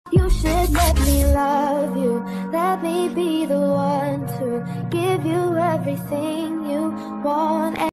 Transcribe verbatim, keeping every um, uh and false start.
You should let me love you. Let me be the one to give you everything you want.